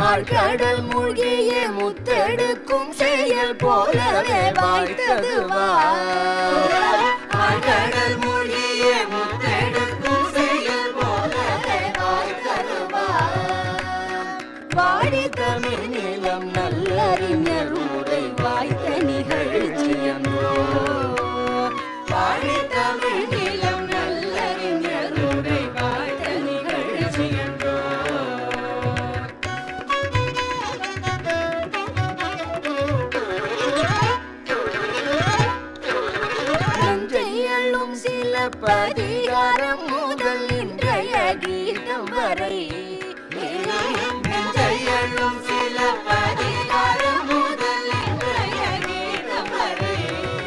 ஆழ்கடல் மூழ்கிய முத்தெடுக்கும் செயல் போலவே வாய்த்தது ஆழ்கடல் மூழ்கிய முத்தெடுக்கும் செயல் போலவே வாய்த்தது வாடி தமிழ் நிலம் நல்லறிஞர் உரை வாய்த்த நிகழ்ச்சியன்றோ வாடி தமிழ் நிலம் நல்லறிஞர் உரை வாய்த்த நிகழ்ச்சியன்றோ நஞ்சையள்ளும் சில பதிகாரம் முதல் இன்றைய கீதம் வரை நஞ்சையள்ளும் சில பதிகாரம் முதல் இன்றைய கீதம் வரை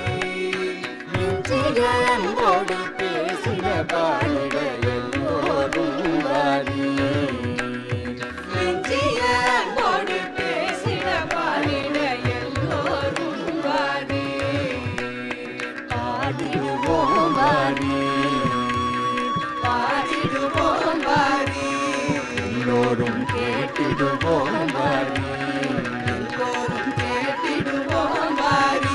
நெஞ்சிகளோடு பேசின பாடிட எல்லோரும் வாரி நெஞ்சிகளோடு பேசின பாடிட எல்லோரும் வாரி பாடிடுவோம் வாரி பாடிடுவோம் வாரி எல்லோரும் கேட்டிடுவோம் வாரி எல்லோரும் கேட்டிடுவோம் வாரி.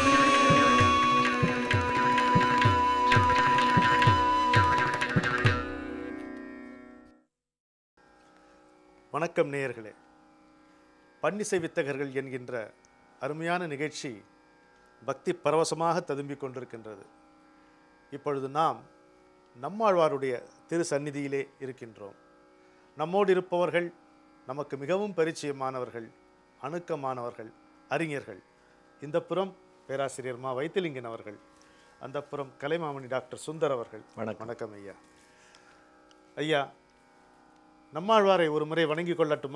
வணக்கம் நேயர்களே, பன்னிசை வித்தகர்கள் என்கின்ற அருமையான நிகழ்ச்சி பக்தி பரவசமாக ததும்பிக் கொண்டிருக்கின்றது. இப்பொழுது நாம் நம்மாழ்வாருடைய திரு சந்நிதியிலே இருக்கின்றோம். நம்மோடு இருப்பவர்கள் நமக்கு மிகவும் பரிச்சயமானவர்கள், அணுக்கமானவர்கள், அறிஞர்கள். இந்த புறம் பேராசிரியர் மா வைத்திலிங்கன் அவர்கள், அந்த புறம் கலைமாமணி டாக்டர் சுந்தர் அவர்கள். வணக்கம் ஐயா. ஐயா, நம்மாழ்வாரை ஒரு முறை வணங்கி கொள்ளட்டுமா?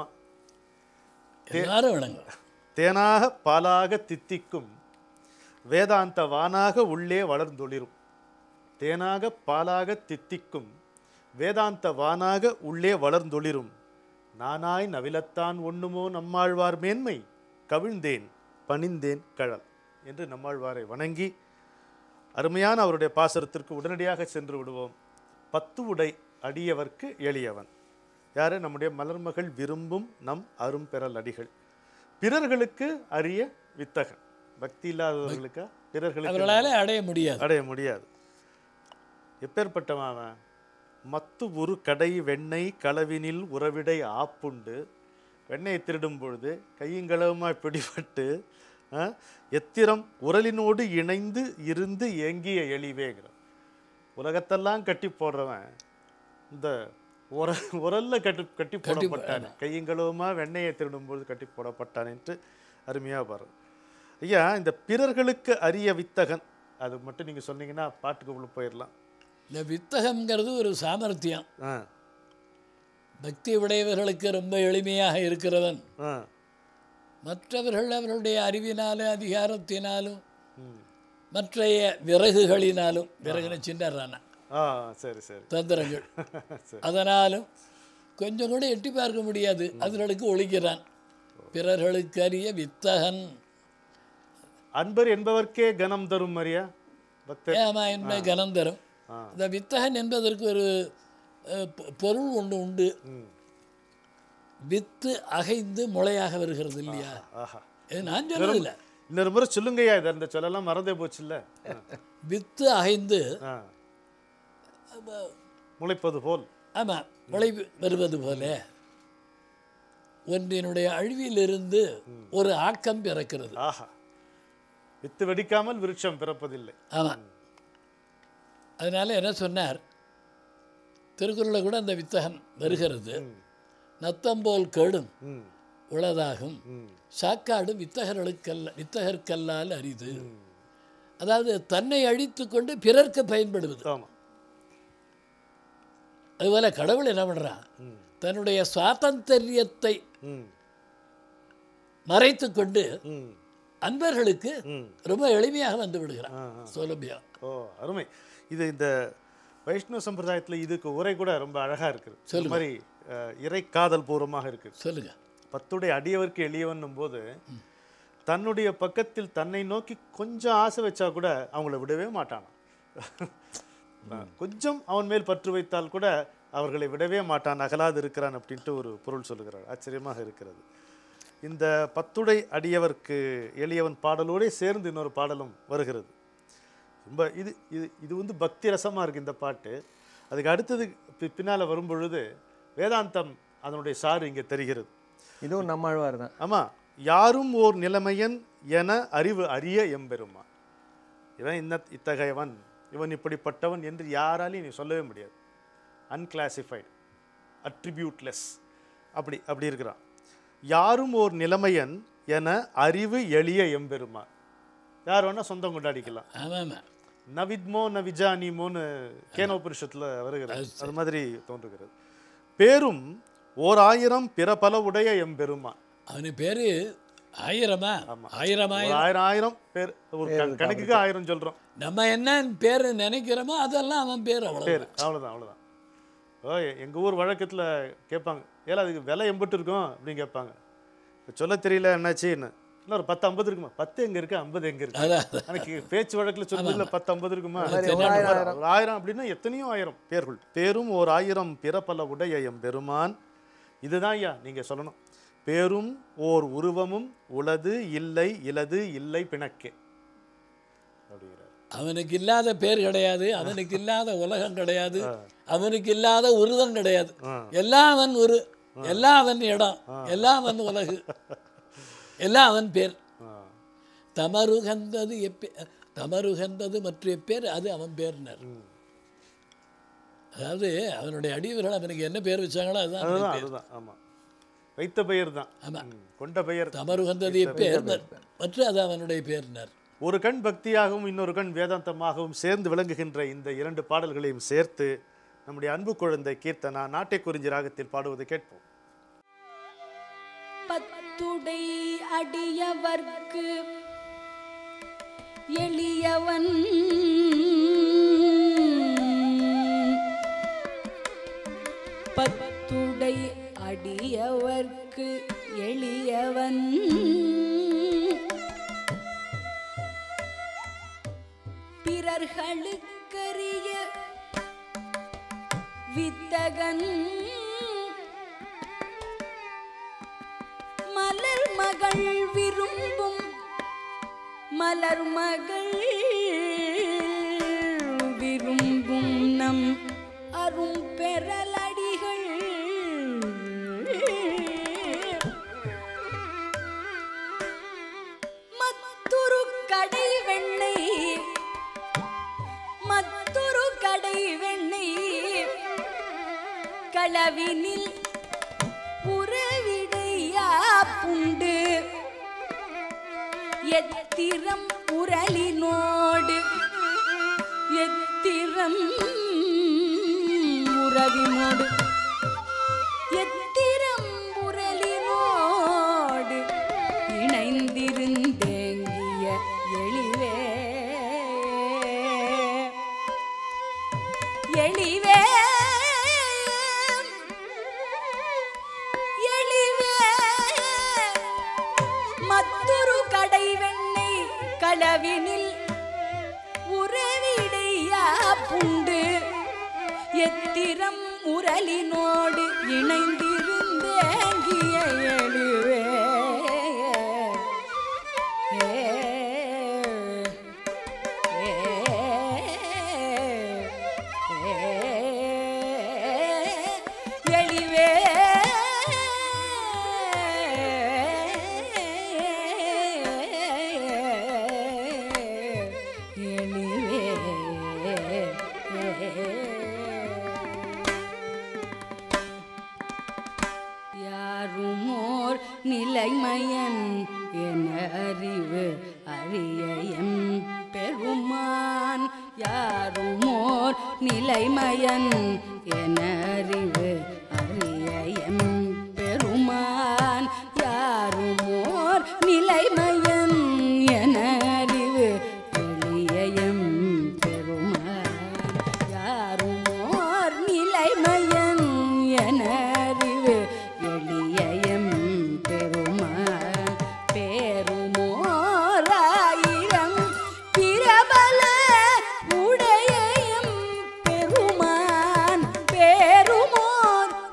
தேனாக பாலாக தித்திக்கும் வேதாந்த வானாக உள்ளே வளர்ந்தொளிரும். தேனாக பாலாக தித்திக்கும் வேதாந்த வானாக உள்ளே வளர்ந்தொளிரும். நானாய் நவிலத்தான் ஒண்ணுமோ நம்மாழ்வார் மேன்மை கவிழ்ந்தேன் பணிந்தேன் கழல் என்று நம்மாழ்வாரை வணங்கி அருமையான அவருடைய பாசுரத்திற்கு உடனடியாக சென்று விடுவோம். 10 உடை அடியவர்க்கு எளியவன் யாரு? நம்முடைய மலர்மகள் விரும்பும் நம் அரும் பெறல் அடிகள். பிறர்களுக்கு அரிய வித்தகன். பக்தி இல்லாதவர்களுக்கு பிறர்களுக்கு அடைய முடியாது. எப்பேற்பட்டவன்? மத்து ஒரு கடை வெண்ணெய் களவினில் உறவிடை ஆப்புண்டு. வெண்ணெயை திருடும் பொழுது கையுங்களவுமாய் பிடிபட்டு எத்திரம் உரலினோடு இணைந்து இருந்து ஏங்கிய எளிவேங்கிற. உலகத்தெல்லாம் கட்டி போடுறவன் இந்த உரல்ல கட்டி போடப்பட்டான். கையுங்களவுமா வெண்ணெயை திருடும்போது கட்டி போடப்பட்டான் என்று அருமையாக பாரு ஐயா. இந்த பிறர்களுக்கு அரிய வித்தகன் அது மட்டும் நீங்கள் சொன்னீங்கன்னா பாட்டுக்குள்ள போயிடலாம். இந்த வித்தகம்ங்கிறது ஒரு சாமர்த்தியம். பக்தி உடையவர்களுக்கு ரொம்ப எளிமையாக இருக்கிறவன் மற்றவர்கள் அவர்களுடைய அறிவினாலும் அதிகாரத்தினாலும் மற்றைய விறகுகளினாலும் விறகுன சின்னறான சரி சரி தந்திரங்கள் அதனாலும் கொஞ்சம் கூட எட்டி பார்க்க முடியாது. அவர்களுக்கு ஒழிக்கிறான். பிறர்களுக்கு அரிய வித்தகன். அன்பர் என்பவர்க்கே கனம் தரும் மரியா ஏமா என்பது கனம் தரும். இந்த வித்தகன் என்பதற்கு ஒரு பொருள் ஒன்று உண்டு. வித்து அகைந்து முளையாக வருகிறது இல்லையா? நான் சொல்லல, இன்னொரு முறை சொல்லுங்கய்யா. இந்த சொல்லலாம் மறந்தே போச்சு இல்ல. வித்து அகைந்து முளைப்பது போல். ஆமாம், முளை வருவது போல ஒன்றினுடைய அழிவிலிருந்து ஒரு ஆக்கம் பிறக்கிறது. வித்து வெடிக்காமல் விருட்சம் பிறப்பதில்லை. ஆமாம். அதனால என்ன சொன்னார் திருக்குறளில் கூட அந்த வித்தகன் வருகிறது. நத்தம்போல் கேடும் உளதாகும் சாக்காடு வித்தகர்கல்லால் அரிது. அதாவது தன்னை அழித்து கொண்டு பிறர்க்கு பயன்படுவது. அதுபோல கடவுள் என்ன பண்றான்? தன்னுடைய சுவாதந்திரியத்தை மறைத்து கொண்டு அன்பர்களுக்கு ரொம்ப எளிமையாக வந்து விடுகிறான். சோலபியா. அருமை. இது இந்த வைஷ்ணவ சம்பிரதாயத்தில் இதுக்கு உரை கூட ரொம்ப அழகா இருக்குது. சொல்ல மாதிரி இறை காதல் பூர்வமாக இருக்கு. சொல்லுங்க. 10 அடியவர்க்கு எளியவன்னும் போது தன்னுடைய பக்கத்தில் தன்னை நோக்கி கொஞ்சம் ஆசை வச்சா கூட அவங்கள விடவே மாட்டான். கொஞ்சம் அவன் மேல் பற்று வைத்தால் கூட அவர்களை விடவே மாட்டான், அகலாது இருக்கிறான் அப்படின்ட்டு ஒரு பொருள் சொல்லுகிறார். ஆச்சரியமாக இருக்கிறது. இந்த பத்துடை அடியவர்க்கு எளியவன் பாடலோடு சேர்ந்து இன்னொரு பாடலும் வருகிறது. ரொம்ப இது இது இது வந்து பக்தி ரசமாக இருக்குது இந்த பாட்டு. அதுக்கு அடுத்தது பின்னால் வரும்பொழுது வேதாந்தம் அதனுடைய சாறு இங்கே தெரிகிறது. இதுவும் நம்மாழ்வார் தான். ஆமாம், யாரும் ஓர் நிலைமையன் என அறிவு அறிய எம்பெருமான். இவன் இத்தகையவன், இவன் இப்படிப்பட்டவன் என்று யாராலையும் நீ சொல்லவே முடியாது. அன்கிளாசிஃபைடு, அட்ரிபியூட்லெஸ், அப்படி இருக்கிறான். யாரும் ஓர் நிலைமையன் என அறிவு எளிய எம்பெருமான். யார் வேணால் சொந்தம் கொண்டாடிக்கலாம். நவித்மோ நவிஜானிமோன்னு கேனோபனிஷத்தில் வருகிறது. அது மாதிரி தோன்றுகிறது. பேரும் ஓர் ஆயிரம் பிற பல உடைய எம்பெருமான். அவனு பேரு ஆயிரமா? ஆயிரம் ஆயிரம் பேர், ஒரு கணக்குக்கு 1000 சொல்றோம். நம்ம என்ன பேரு நினைக்கிறோமோ அதெல்லாம் அவன் பேர். அவ்வளோதான். எங்கள் ஊர் வழக்கத்தில் கேட்பாங்க, ஏன்னா அதுக்கு விலை எம்பிட்டு இருக்கும் அப்படின்னு கேட்பாங்க. சொல்ல தெரியல என்னாச்சுன்னு. இல்லை ஒரு 10-50 இருக்குமா? 10 எங்கே இருக்கு, 50 எங்கே இருக்கு? எனக்கு பேச்சு வழக்கில் சொல்லுதில்ல 10-50 இருக்குமா? 1000 அப்படின்னா எத்தனையோ 1000 பேர்கள். பேரும் ஓர் ஆயிரம் பிற பல உடைய எம்பெருமான். இதுதான் ஐயா நீங்கள் சொல்லணும். பேரும் ஓர் உருவமும் உளது இல்லை இலது இல்லை பிணக்கே அப்படிங்கிறார். அவனுக்கு இல்லாத பேர் கிடையாது, அவனுக்கு இல்லாத உலகம் கிடையாது, அவனுக்கு இல்லாத உருவம் கிடையாது. எல்லாம் அவன் உரு, எல்லாம் அவன் இடம், எல்லாம் அவன் உலகு, எல்லாம் அவன் பேர். தமருகந்தது மற்ற பேர், அது அவன் பேர்னர். அதாவது அவனுடைய அடியவர்கள் அவனுக்கு என்ன பேர் வச்சாங்களோ அதுதான். ஆமாம், வைத்த பெயர் தான். ஆமாம், கொண்ட பெயர் தமருகந்தது பேர் மற்ற அது அவனுடைய பேர்னர். ஒரு கண் பக்தியாகவும் இன்னொரு கண் வேதாந்தமாகவும் சேர்ந்து விளங்குகின்ற இந்த 2 பாடல்களையும் சேர்த்து நம்முடைய அன்பு குழந்தை கீர்த்தனா நாட்டை குறிஞ்சி ராகத்தில் பாடுவதை கேட்போம். பத்துடை அடியவர்க்கு எளியவன் பத்துடை அடியவர்க்கு எளியவன் பிறர்களுக்கரிய வித்தகன் மலர் மகள் விரும்பும் மலர் மகள் விரும்பும் நம் அரும் பெறலடிகள் மத்துரு கடை வெண்ணெய் மத்துரு கடை வெண்ணெய் களவினில் உறவிடையா புண்டு எத்திரம் உரலினோடு எத்திரம் உறவினோடு எத்திரம் உரலினோடு இணைந்திருந்தேங்கிய எளிவே எளிவே மத்துரு கடை வெண்ணெய் களவினில் உறவிடையா புண்டு எத்திரம் உரலினோடு இணைந்திருந்தேங்கிய எளிவே யாருமோர் நிலைமயன் என அறிவு அறியம் பெருமான் யாருமோர் நிலைமயன் என அறிவு அறியம் பெருமான் யாருமோர் நிலைமயன் என அறிவு அறியம் பெருமான் யாருமோர் நிலைமயன் என அறிவு எளியம் பெருமான் பேருமோர் ஆயிரம் பிரபல உடையம் பெருமான் பேருமோர்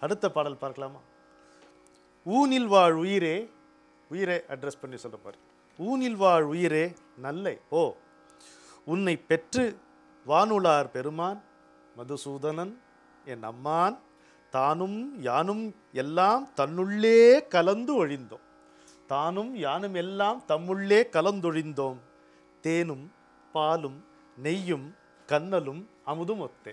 அடுத்த பாடல் பார்க்கலாமா? ஊனில் வாழ் உயிரே, உயிரை அட்ரஸ் பண்ணி சொல்ல பாரு. ஊனில் வாழ் உயிரே நல்லை ஓ உன்னை பெற்று வானுளார் பெருமான் மதுசூதனன் என் அம்மான் தானும் யானும் எல்லாம் தன்னுள்ளே கலந்து ஒழிந்தோம். தானும் யானும் எல்லாம் தம்முள்ளே கலந்தொழிந்தோம். தேனும் பாலும் நெய்யும் கண்ணலும் அமுதும் ஒத்தே.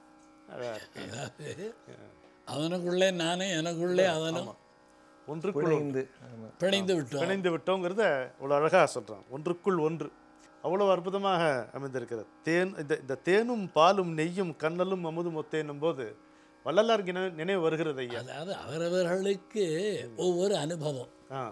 அவனுக்குள்ளே நானே, எனக்குள்ளே அவனும் ஒன்றுக்குள் பிணைந்து விட்டோங்கிறத அவ்வளோ அழகாக சொல்கிறான். ஒன்றுக்குள் ஒன்று அவ்வளோ அற்புதமாக அமைந்திருக்கிறது. இந்த தேனும் பாலும் நெய்யும் கண்ணலும் அமுதும் ஒத்தேன்னும் போது வள்ளலாருக்கு நினைவு வருகிறது ஐயா. அதாவது அவரவர்களுக்கு ஒவ்வொரு அனுபவம்.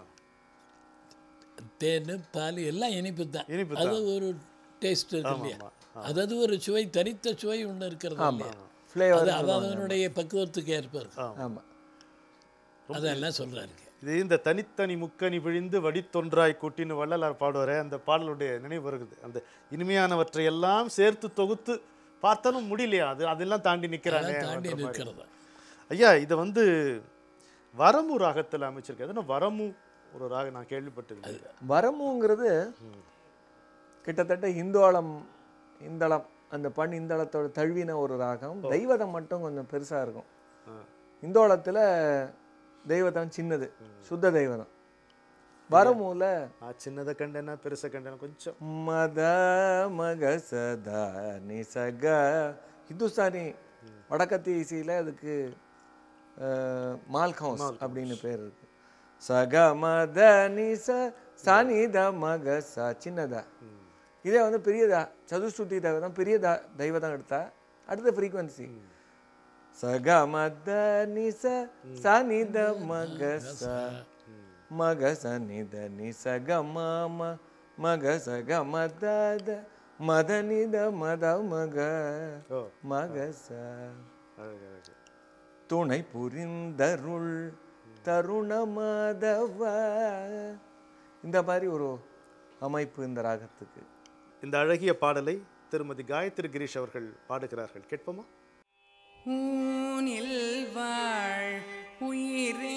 தேன் பால் எல்லாம் இனிப்பு தான், அது ஒரு டேஸ்ட் இருக்கு இல்லையா, அதாவது ஒரு சுவை, தனித்த சுவை ஒன்று இருக்கிறது இல்லையா, அது அதனுடைய பக்குவத்துக்கு ஏற்ப. அதெல்லாம் சொல்கிறாரு. இது இந்த தனித்தனி முக்கனி பிழிந்து வடித்தொன்றாய் கூட்டின்னு வள்ளலார் பாடுவாரே, அந்த பாடலுடைய நினைவு வருகிறது. அந்த இனிமையானவற்றை எல்லாம் சேர்த்து தொகுத்து பார்த்தாலும் முடியலையா, அதெல்லாம் தாண்டி நிற்கிறானே. ஐயா இதை வரமு ராகத்தில் அமைச்சிருக்கேன். வரமு ஒரு ராகம் நான் கேள்விப்பட்டது. வரமுங்கிறது கிட்டத்தட்ட இந்தளம் அந்த பண் இந்தளத்தோட தழுவின ஒரு ராகம். தெய்வதம் மட்டும் கொஞ்சம் பெருசாக இருக்கும். இந்தோளத்தில் தெய்வதம் சின்னது, சுத்த தெய்வதம். வரமூல சின்னதை கண்டேன்னா பெருசை கண்டேன்னா கொஞ்சம் மத மக சதா நிசக. ஹிந்துஸ்தானி வடக்கத்திய இசையில் அதுக்கு மால்கவுஸ் அப்படின்னு பேர் இருக்கு. சக மத நிச சானித மக ச சின்னதா. இதே பெரியதா சதுஸ்ருதி தெய்வதம், பெரிய தெய்வதம் எடுத்தா அடுத்த ஃப்ரீக்வன்சி சக மத நிச சானித மக ச மக சனித நிசக மம மக சக மத மத நித மத மக மக ச. துணை புரிந்தருள் தருண மாதவ. இந்த மாதிரி ஒரு அமைப்பு இந்த ராகத்துக்கு. இந்த அழகிய பாடலை திருமதி காயத்ரி கிரீஷ் அவர்கள் பாடுகிறார்கள். கேட்போமா? ஊனில் வாழ் உயிரே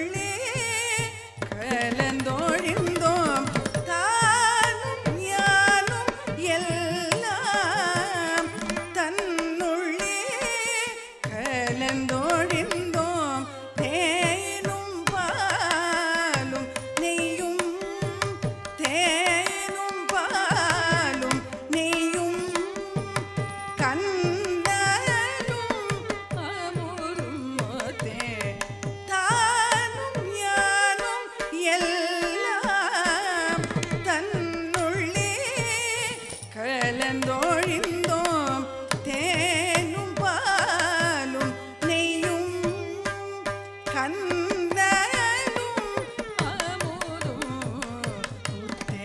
கலந்தோழிந்தோம் தானும் கலந்தோழிந்தோம் தேனும் பாலும் நெய்யும் கந்தலும் அமுதும் உத்தே.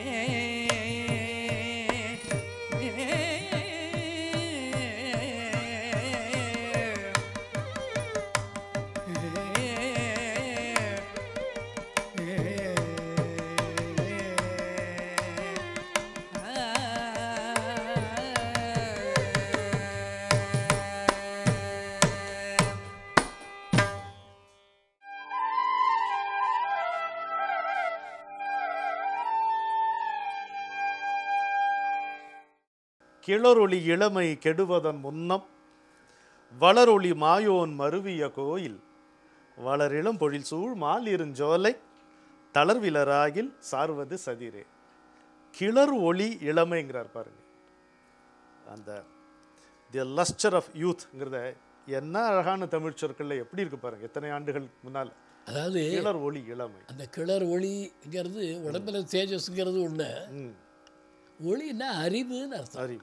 கிளரொளி இளமை கெடுவதன் முன்னம் வளரொளி மாயோன் மருவிய கோயில் வளரிளம் பொழில் சூழ் மாலிருஞ்சோலை தளர்விலராகில் சார்வது சதிரே. கிளர் ஒளி இளமைங்கிறார் பாருங்க. அந்த தி லஸ்டர் ஆஃப் யூத்ங்கிறத என்ன அழகான தமிழ் சொற்களில் எப்படி இருக்கு பாருங்க. எத்தனை ஆண்டுகள் முன்னால் அதாவது கிளர் ஒளி இளமை. அந்த கிளர் ஒளிங்கிறது உடம்புல தேஜஸ்ங்கிறது ஒன்று. ஒளின்னா அறிவுன்னு அர்த்தம். அறிவு.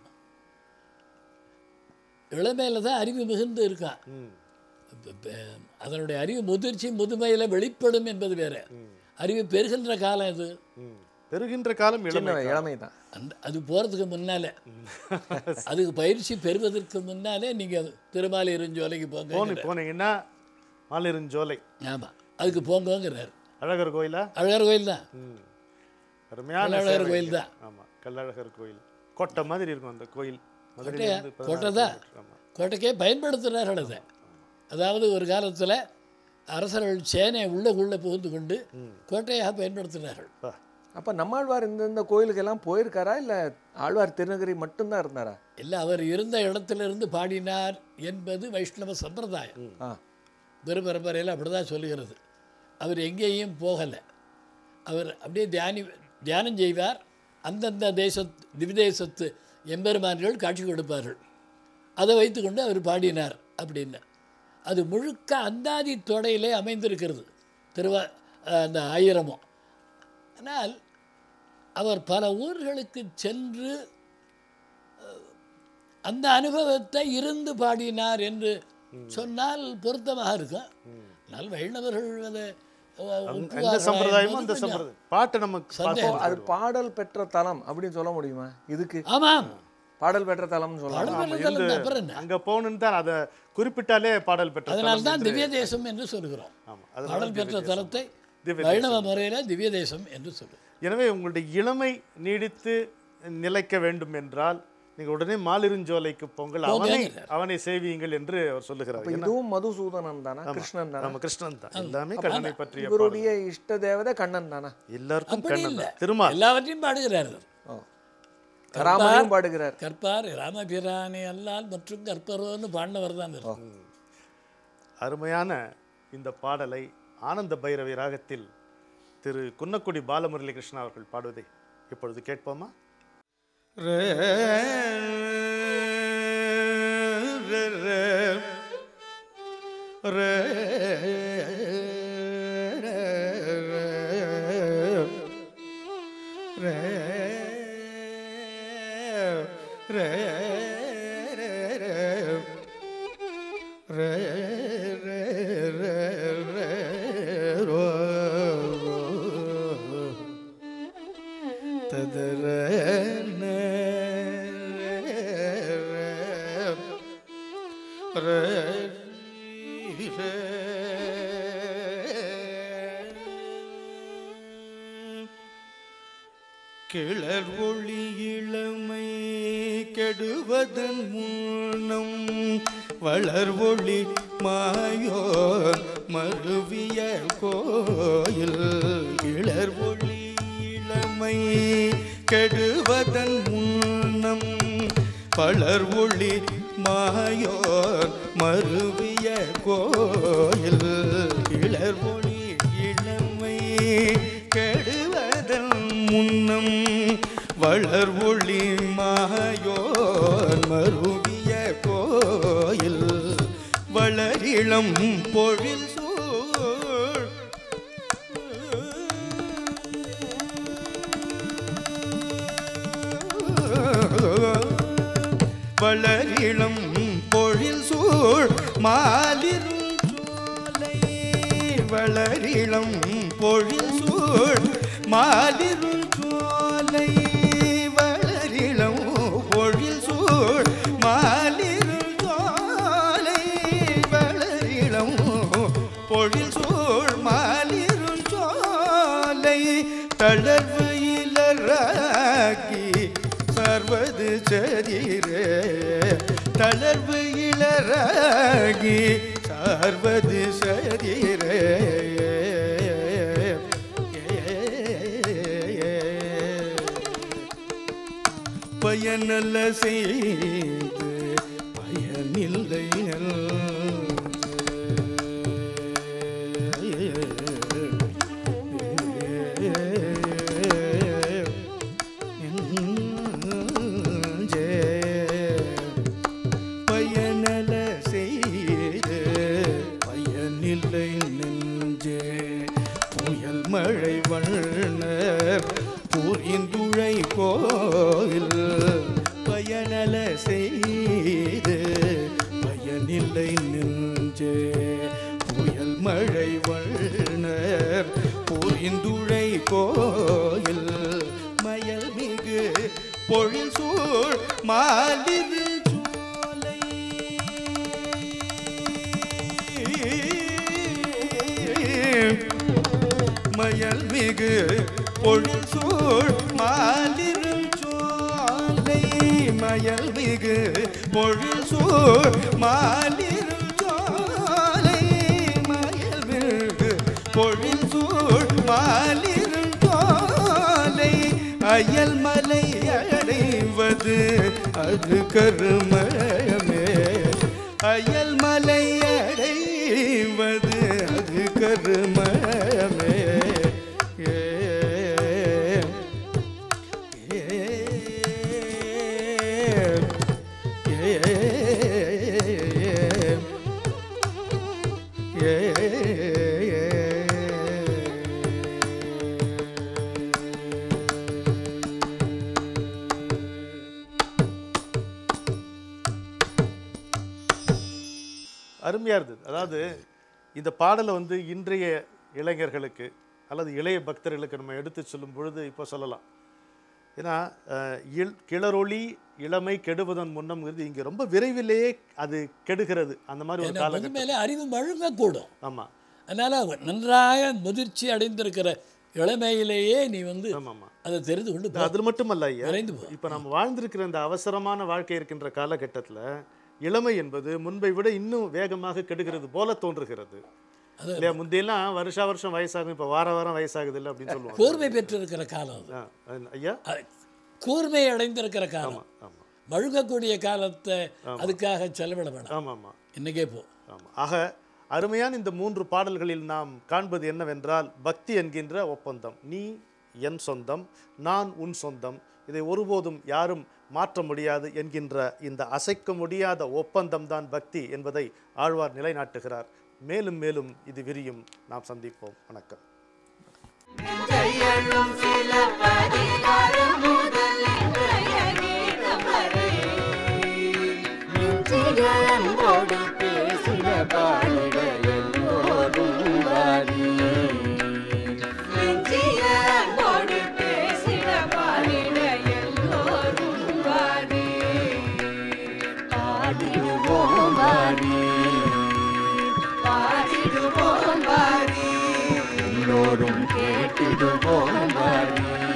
இளமையில தான் அறிவு மிகுந்து இருக்கான். அதனுடைய அறிவு முதிர்ச்சி முதுமையில் வெளிப்படும் என்பது வேற. அறிவு பெறுகின்ற காலம் இது. பெறுகின்ற காலம் இளமை தான். அது போகிறதுக்கு முன்னாலே, அதுக்கு பயிற்சி பெறுவதற்கு முன்னாலே நீங்கள் திருமாலிருஞ்சோலைக்கு போனீங்கன்னா மாலிருஞ்சோலை. ஆமாம், அதுக்கு போங்கிறார். அழகர் கோயிலா? அழகர் கோயில் தான். அருமையான அழகர் கோயில் தான். ஆமாம், கள்ளழகர் கோயில். கோட்டை மாதிரி இருக்கும் அந்த கோயில். கோட்டை தான். கோட்டைக்கே பயன்படுத்துகிறார்கள் அதை. அதாவது ஒரு காலத்தில் அரசர்கள் சேனை உள்ளே புகுந்து கொண்டு கோட்டையாக பயன்படுத்தினார்கள். அப்போ நம்மாழ்வார் இந்த கோயிலுக்கெல்லாம் போயிருக்காரா, இல்லை ஆழ்வார் திருநகரி மட்டும்தான் இருந்தாரா? இல்லை, அவர் இருந்த இடத்திலிருந்து பாடினார் என்பது வைஷ்ணவ சம்பிரதாயம். குரு பரம்பரையில் அப்படி தான் சொல்லுகிறது. அவர் எங்கேயும் போகலை. அவர் அப்படியே தியானம் செய்வார். அந்தந்த திவிதேசத்து எம்பெருமான்கள் காட்சி கொடுப்பார்கள். அதை வைத்துக்கொண்டு அவர் பாடினார் அப்படின்னு. அது முழுக்க அந்தாதி தொடையிலே அமைந்திருக்கிறது அந்த ஆயிரமும். ஆனால் அவர் பல ஊர்களுக்கு சென்று அந்த அனுபவத்தை இருந்து பாடினார் என்று சொன்னால் பொருத்தமாக இருக்கும். ஆனால் வைணவர்கள் பாட்டு நமக்கு அது பாடல் பெற்ற தலம் அப்படின்னு சொல்ல முடியுமா இதுக்கு? ஆமாம், பாடல் பெற்ற தலம்னு சொல்லலாம். அங்க போகணுன்னு தான் அதை குறிப்பிட்டாலே பாடல் பெற்ற. அதனால தான் திவ்ய தேசம் என்று சொல்கிறோம். பாடல் பெற்ற தலத்தை வைணவ முறையில் திவ்ய தேசம் என்று சொல்லுவோம். எனவே உங்களுடைய இளமை நீடித்து நிலைக்க வேண்டும் என்றால் நீங்கள் உடனே மாலிருஞ்சோலைக்கு பொங்கல் அவனை சேவியுங்கள் என்று அவர் சொல்லுகிறார். இதுவும் மதுசூதனன் தானா? கிருஷ்ணன் தானா? நம்ம கிருஷ்ணன் தான். எல்லாமே கண்ணனை பற்றிய. இவருடைய இஷ்ட தேவதை கண்ணன் தானா? எல்லாருக்கும் கண்ணன் திருமால் எல்லாவற்றையும் பாடுகிறார். ராமனையும் பாடுகிறார். கற்பார் ராமபிரானே அல்லால் மற்றும் கற்பரோன்னு பாடினவர் தான். அருமையான இந்த பாடலை ஆனந்த பைரவி ராகத்தில் திரு குன்னக்குடி பாலமுரளி கிருஷ்ணா அவர்கள் பாடுவதை இப்பொழுது கேட்போமா? கிளர் ஒளி இளமை கெடுவதன் முன்னம் வளர் ஒளி மாயோன் மருவிய கோயில். கிளர் ஒளி இளமை கெடுவதன் முன்னம் வளர் ஒளி மாயோன் மருவிய கோயில். கிளர் ஒளி இளமை கெடுவதன் முன்னம் வளர் ஒளி மாயோன் மருவிய கோயில். வளரிளம் பொழில் சூழ் வளரிளம் பொழில் சூழ் மாலிரும் சோலை வளரிளம் பொழில் சூழ் மாலிரும் சோலை வளரிளம் பொழில் சூழ் மாலிரும் சோலை வளரிளம் பொழில் சூழ் மாலிரும் சோலை தளர்வு இலராகி சர்வது சரீரே தளர்வு இளராகி சர்வது சரீரே பயனல்ல செய்து பயனில்லை பயனல செய்து பயனில்லை நெஞ்சே புயல் மழை வண்ணர் பூரிந்துழை கோவில் பயனல செய்து பயனில்லை நெஞ்சே புயல் மழை வண்ணர் பூரிந்துழை கோயில் மயல் மிகு பொழில் சூழ் மாலிரு சோலை மயல் மிகு பொழில் சூழ் மாலிரும் சோலை மயல் மிகு பொழில் சூழ் மாலிரும் சோலை மயல் மிகு பொழில் சூழ் மாலிரும் சோலை அயல் மலை அடைவது அது கருமமே அயல் மலை அடைவது அது கருமமே அருமையாக இருந்தது. அதாவது இந்த பாடலை வந்து இன்றைய இளைஞர்களுக்கு அல்லது இளைய பக்தர்களுக்கு நம்ம எடுத்து சொல்லும் பொழுது இப்போ சொல்லலாம். ஏன்னா கிளரொளி இளமை கெடுவதன் முன்னம்ங்கிறது இங்கே ரொம்ப விரைவிலேயே அது கெடுகிறது. அந்த மாதிரி ஒரு காலம் மேலே அறிவு மழுங்கக்கூடும். ஆமாம். அதனால் நன்றாக முதிர்ச்சி அடைந்திருக்கிற இளமையிலேயே நீ வந்து அதை தெரிந்து கொண்டு அது மட்டுமல்ல ஐயா, இப்போ நம்ம வாழ்ந்திருக்கிற இந்த அவசரமான வாழ்க்கை இருக்கின்ற காலகட்டத்தில் இளமை என்பது முன்பை விட இன்னும் வேகமாக கெடுகிறது போல தோன்றுகிறது. இல்லையா? முந்தையெல்லாம் வருஷம் வயசாகும், இப்போ வாரம் வயசாகுது இல்லை அப்படின்னு சொல்லுவாங்க. கூர்மை பெற்றிருக்கிற காலம் ஐயா, கூர்மை அடைந்திருக்கிற காலம், மழுகக்கூடிய காலத்தை அதுக்காக செலவிட வேண்டாம். ஆமாம் ஆமாம், இன்னைக்கே போ. ஆமாம். ஆக அருமையான இந்த 3 பாடல்களில் நாம் காண்பது என்னவென்றால் பக்தி என்கின்ற ஒப்பந்தம். நீ என் சொந்தம், நான் உன் சொந்தம், இதை ஒருபோதும் யாரும் மாற்ற முடியாது என்கின்ற இந்த அசைக்க முடியாத ஒப்பந்தம் தான் பக்தி என்பதை ஆழ்வார் நிலைநாட்டுகிறார். மேலும் மேலும் இது விரியும். நாம் சந்திப்போம். வணக்கம். எல்லோரும் கேட்டிடுவோம்.